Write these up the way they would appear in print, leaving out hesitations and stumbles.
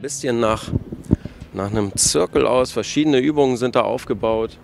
bisschen nach einem Zirkel aus. Verschiedene Übungen sind da aufgebaut.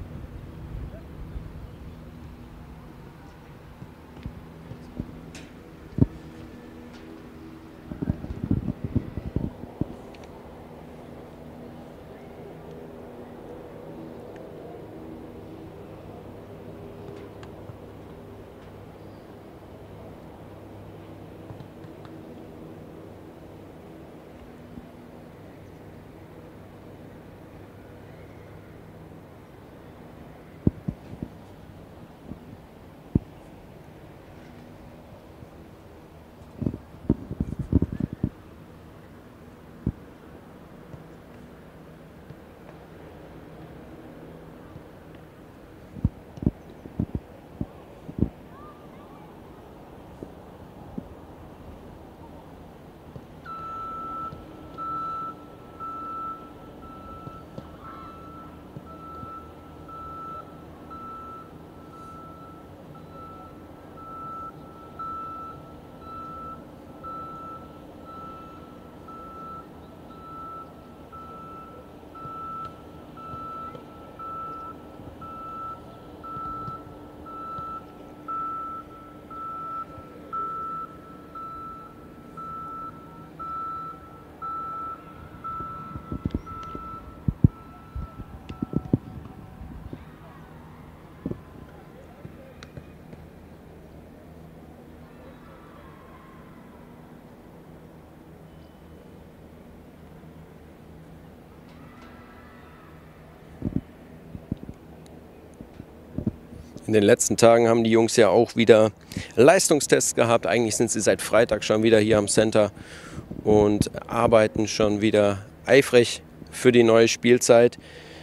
In den letzten Tagen haben die Jungs ja auch wieder Leistungstests gehabt. Eigentlich sind sie seit Freitag schon wieder hier am Center und arbeiten schon wieder eifrig für die neue Spielzeit.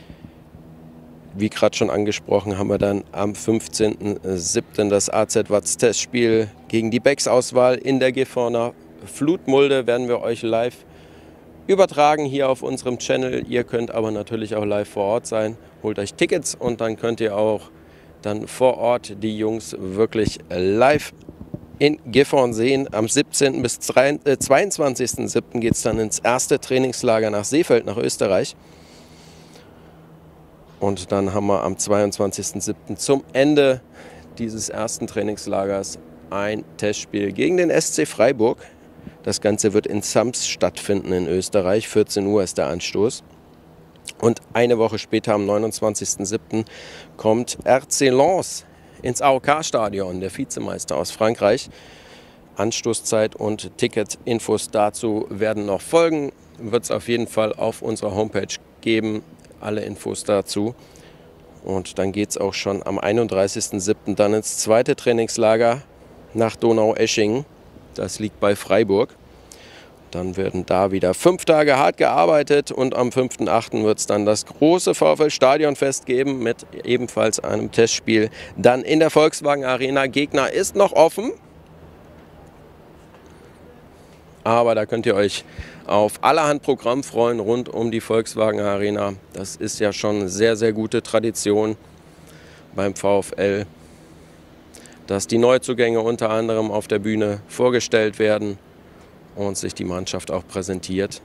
Wie gerade schon angesprochen, haben wir dann am 15.07. das AZ Watz Testspiel gegen die Becks-Auswahl in der Gifhorner Flutmulde. Werden wir euch live übertragen hier auf unserem Channel. Ihr könnt aber natürlich auch live vor Ort sein. Holt euch Tickets und dann könnt ihr auch dann vor Ort die Jungs wirklich live in Gifhorn sehen. Am 17. bis 22.07. geht es dann ins erste Trainingslager nach Seefeld, nach Österreich. Und dann haben wir am 22.07. zum Ende dieses ersten Trainingslagers ein Testspiel gegen den SC Freiburg. Das Ganze wird in Sams stattfinden in Österreich. 14 Uhr ist der Anstoß. Und eine Woche später, am 29.07., kommt RC Lens ins AOK-Stadion, der Vizemeister aus Frankreich. Anstoßzeit und Ticketinfos dazu werden noch folgen. Wird es auf jeden Fall auf unserer Homepage geben, alle Infos dazu. Und dann geht es auch schon am 31.07. dann ins zweite Trainingslager nach Donaueschingen. Das liegt bei Freiburg. Dann werden da wieder 5 Tage hart gearbeitet und am 5.8. wird es dann das große VfL-Stadionfest geben mit ebenfalls einem Testspiel. Dann in der Volkswagen Arena. Gegner ist noch offen, aber da könnt ihr euch auf allerhand Programm freuen rund um die Volkswagen Arena. Das ist ja schon eine sehr, sehr gute Tradition beim VfL, dass die Neuzugänge unter anderem auf der Bühne vorgestellt werden und sich die Mannschaft auch präsentiert.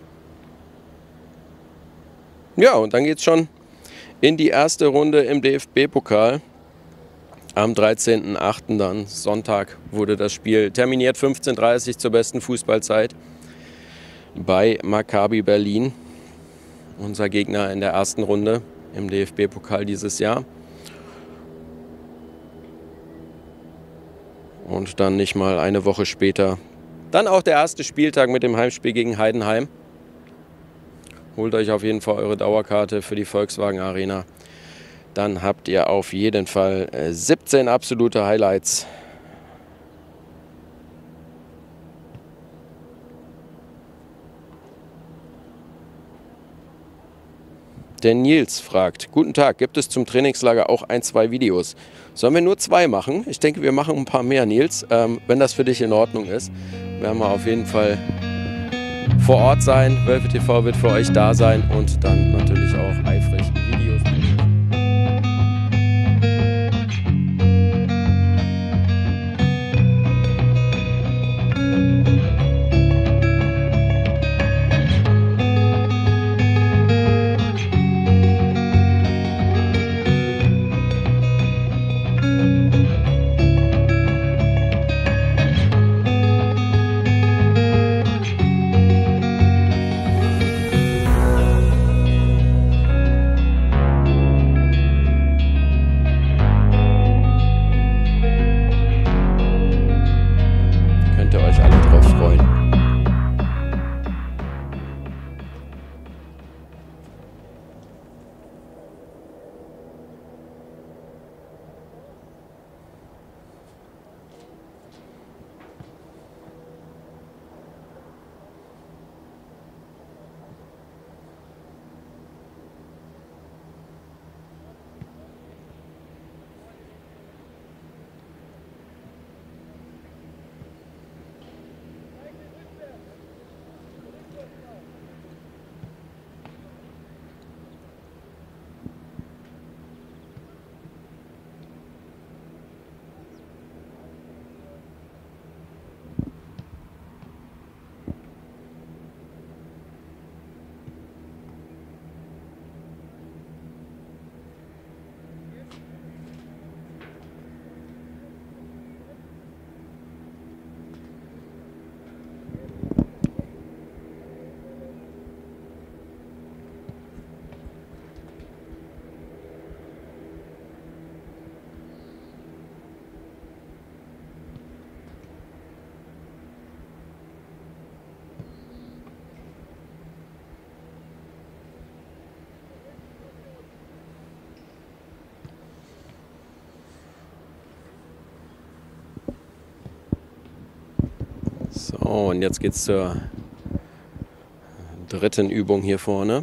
Ja, und dann geht es schon in die erste Runde im DFB-Pokal. Am 13.08. dann, Sonntag, wurde das Spiel terminiert, 15:30 Uhr zur besten Fußballzeit bei Maccabi Berlin. Unser Gegner in der ersten Runde im DFB-Pokal dieses Jahr. Und dann nicht mal eine Woche später dann auch der erste Spieltag mit dem Heimspiel gegen Heidenheim. Holt euch auf jeden Fall eure Dauerkarte für die Volkswagen Arena. Dann habt ihr auf jeden Fall 17 absolute Highlights. Der Nils fragt, guten Tag, gibt es zum Trainingslager auch 1-2 Videos? Sollen wir nur 2 machen? Ich denke, wir machen ein paar mehr, Nils, wenn das für dich in Ordnung ist. Werden wir auf jeden Fall vor Ort sein. Wölfe TV wird für euch da sein und dann natürlich auch eifrig Videos. Oh, und jetzt geht's zur dritten Übung hier vorne.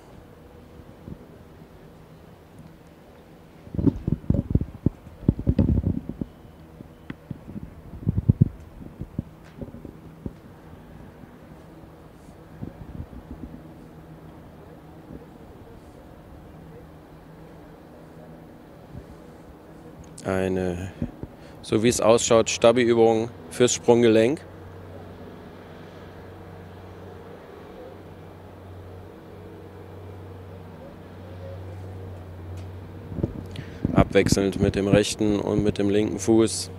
Eine, so wie es ausschaut, Stabi-Übung fürs Sprunggelenk. Abwechselnd mit dem rechten und mit dem linken Fuß.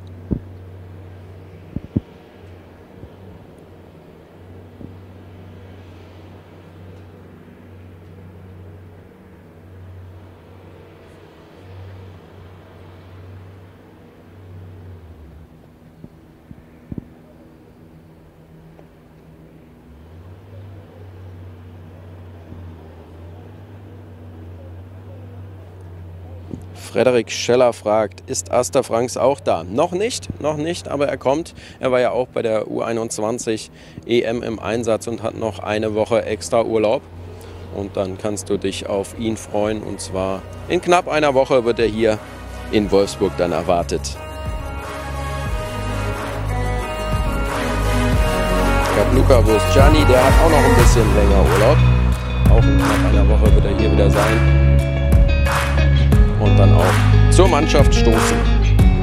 Frederik Scheller fragt, ist Asta Franks auch da? Noch nicht, aber er kommt. Er war ja auch bei der U21 EM im Einsatz und hat noch eine Woche extra Urlaub. Und dann kannst du dich auf ihn freuen. Und zwar in knapp einer Woche wird er hier in Wolfsburg dann erwartet. Ich glaube, Luca, wo ist Gianni? Der hat auch noch ein bisschen länger Urlaub. Auch in knapp einer Woche wird er hier wieder sein. Und dann auch zur Mannschaft stoßen.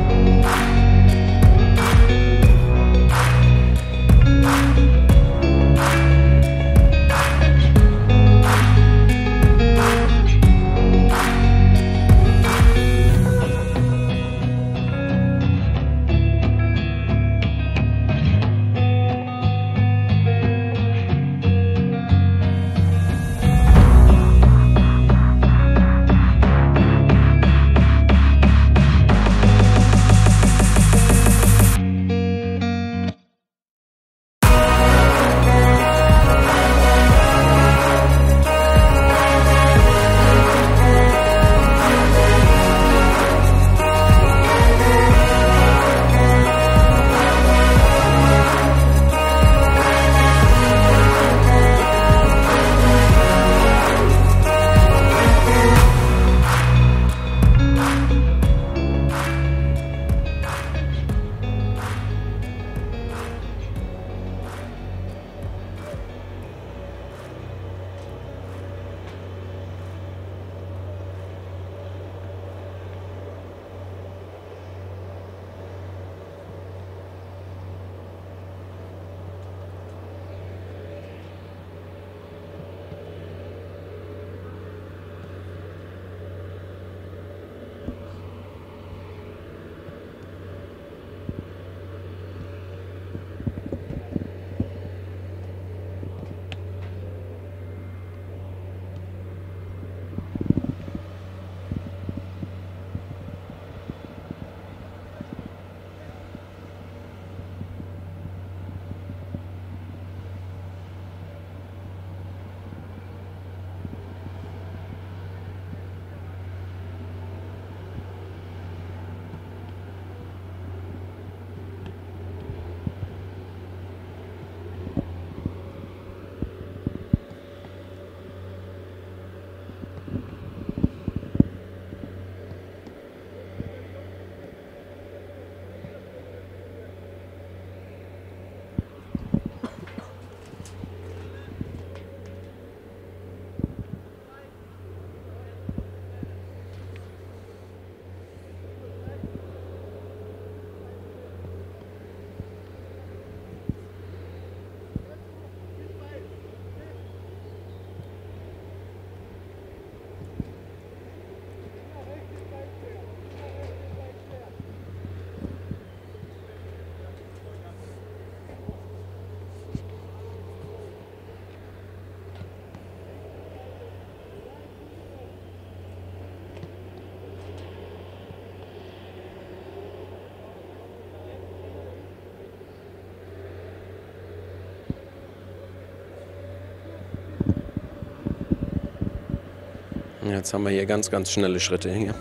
Jetzt haben wir hier ganz, ganz schnelle Schritte hier.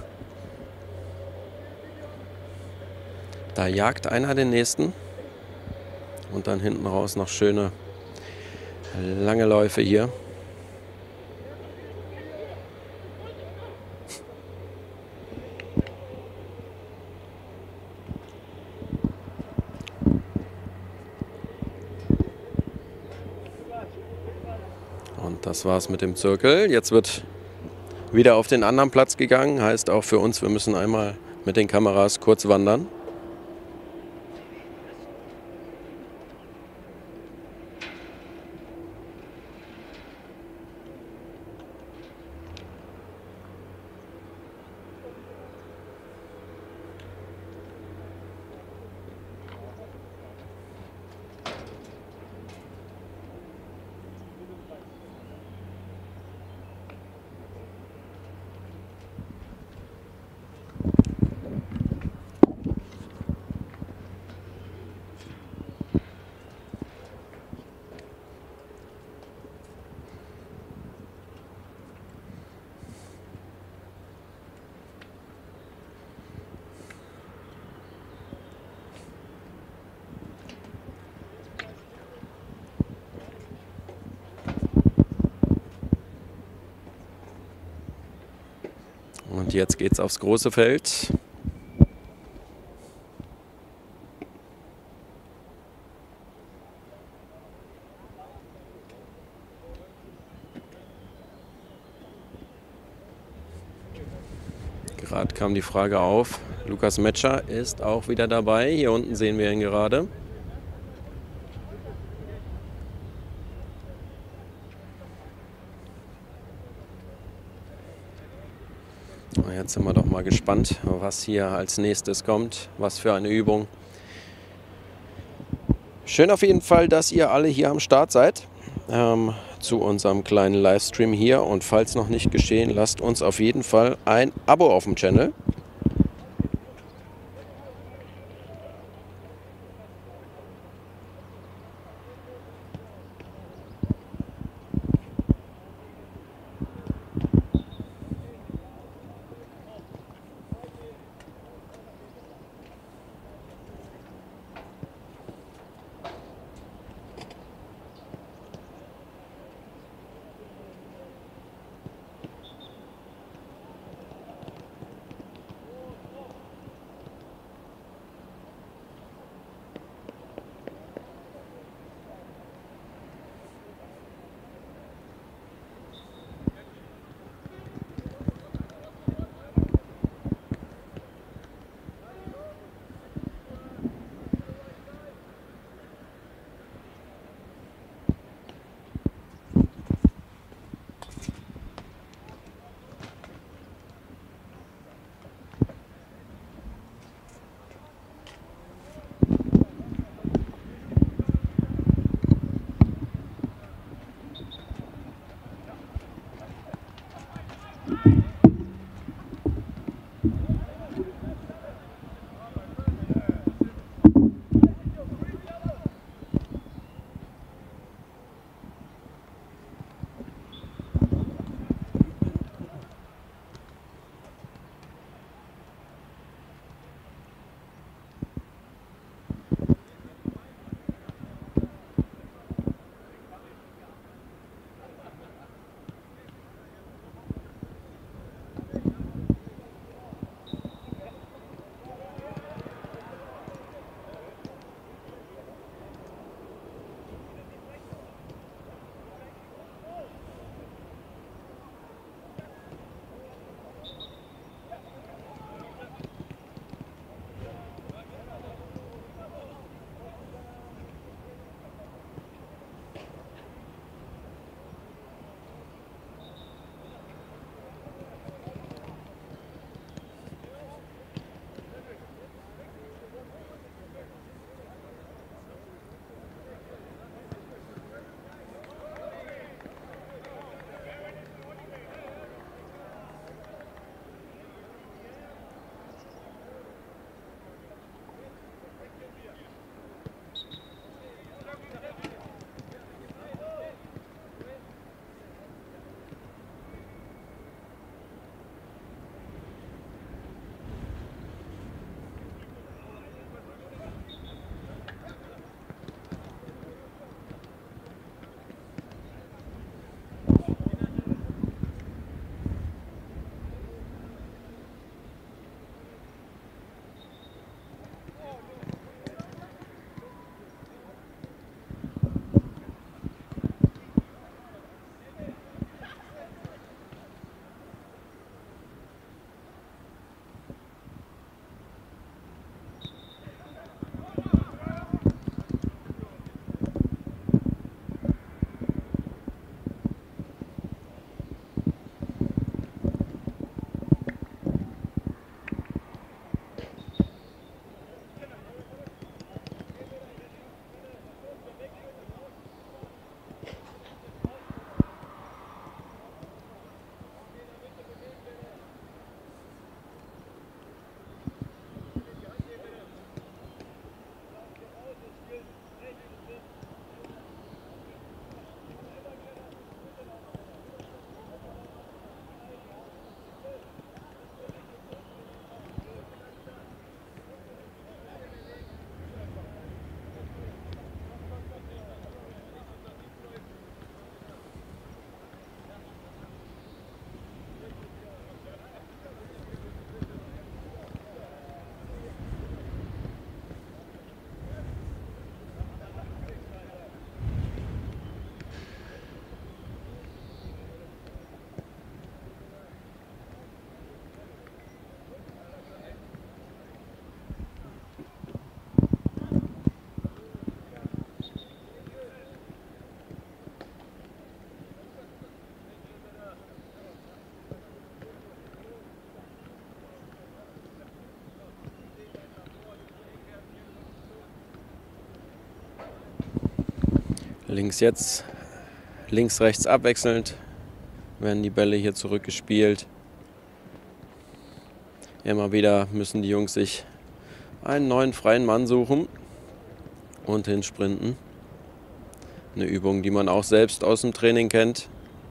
Da jagt einer den nächsten. Und dann hinten raus noch schöne lange Läufe hier. Und das war's mit dem Zirkel. Jetzt wird wieder auf den anderen Platz gegangen. Heißt auch für uns, wir müssen einmal mit den Kameras kurz wandern. Und jetzt geht's aufs große Feld. Gerade kam die Frage auf, Lukas Metscher ist auch wieder dabei. Hier unten sehen wir ihn gerade. Jetzt sind wir doch mal gespannt, was hier als nächstes kommt, was für eine Übung. Schön auf jeden Fall, dass ihr alle hier am Start seid zu unserem kleinen Livestream hier. Und falls noch nicht geschehen, lasst uns auf jeden Fall ein Abo auf dem Channel. Links jetzt, links, rechts abwechselnd werden die Bälle hier zurückgespielt. Immer wieder müssen die Jungs sich einen neuen freien Mann suchen und hinsprinten. Eine Übung, die man auch selbst aus dem Training kennt.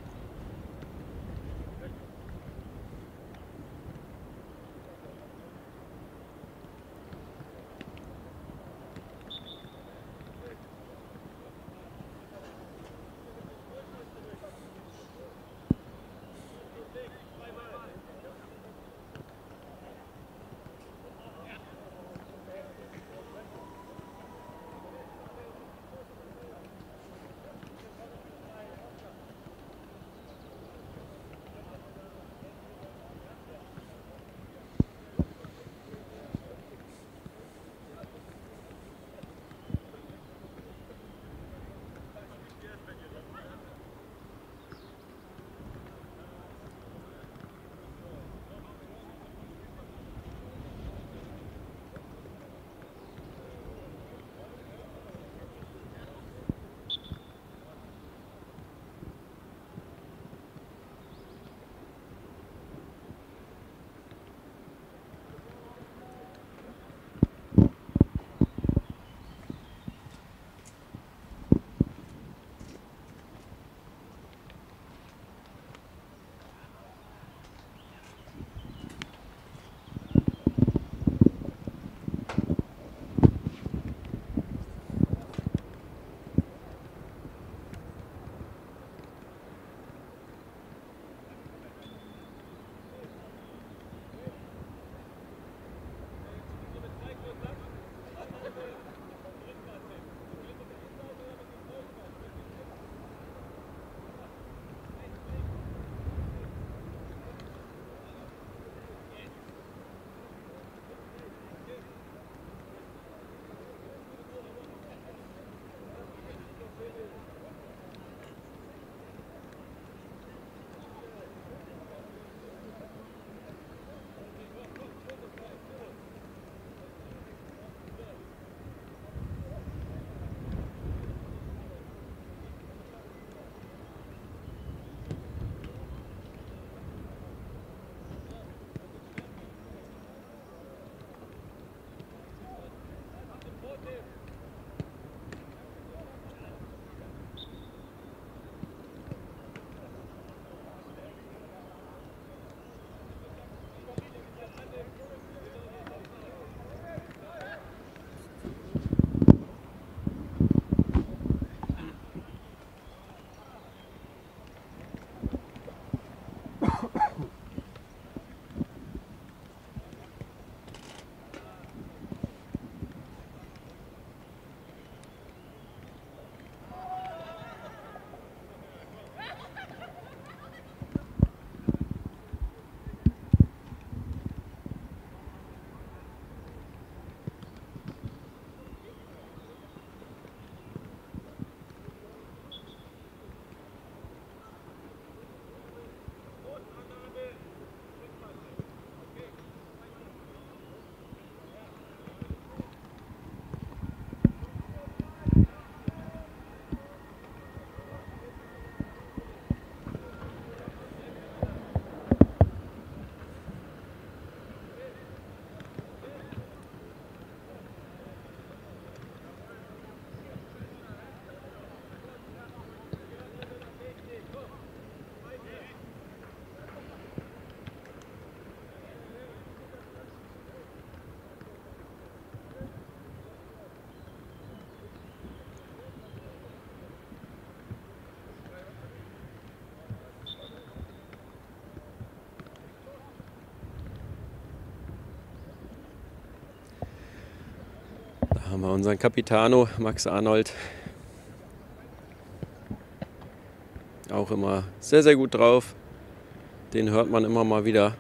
Haben wir unseren Capitano Max Arnold. Auch immer sehr, sehr gut drauf. Den hört man immer mal wieder.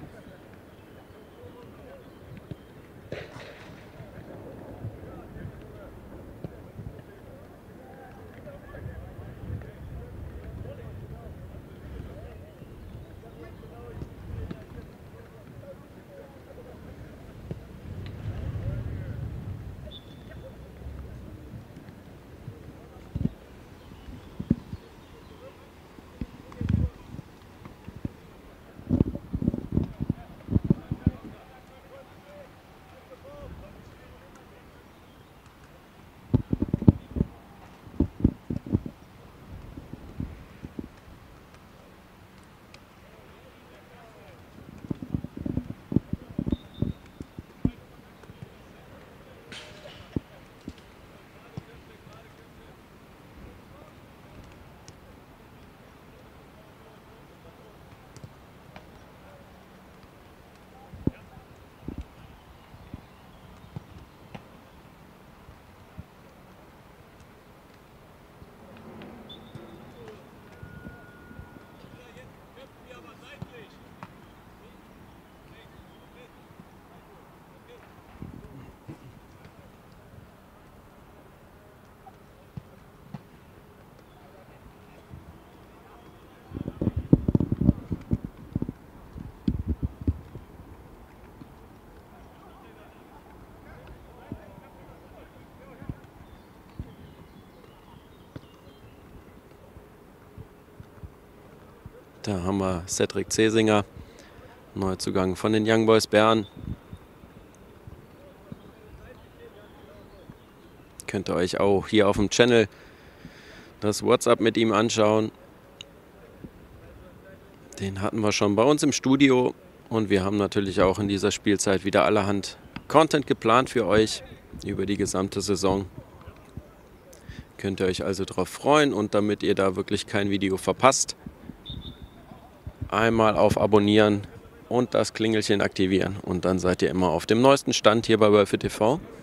Da haben wir Cedric Cesinger, Neuzugang von den Young Boys Bern. Könnt ihr euch auch hier auf dem Channel das WhatsApp mit ihm anschauen. Den hatten wir schon bei uns im Studio und wir haben natürlich auch in dieser Spielzeit wieder allerhand Content geplant für euch über die gesamte Saison. Könnt ihr euch also darauf freuen, und damit ihr da wirklich kein Video verpasst, einmal auf Abonnieren und das Klingelchen aktivieren und dann seid ihr immer auf dem neuesten Stand hier bei Wölfe TV.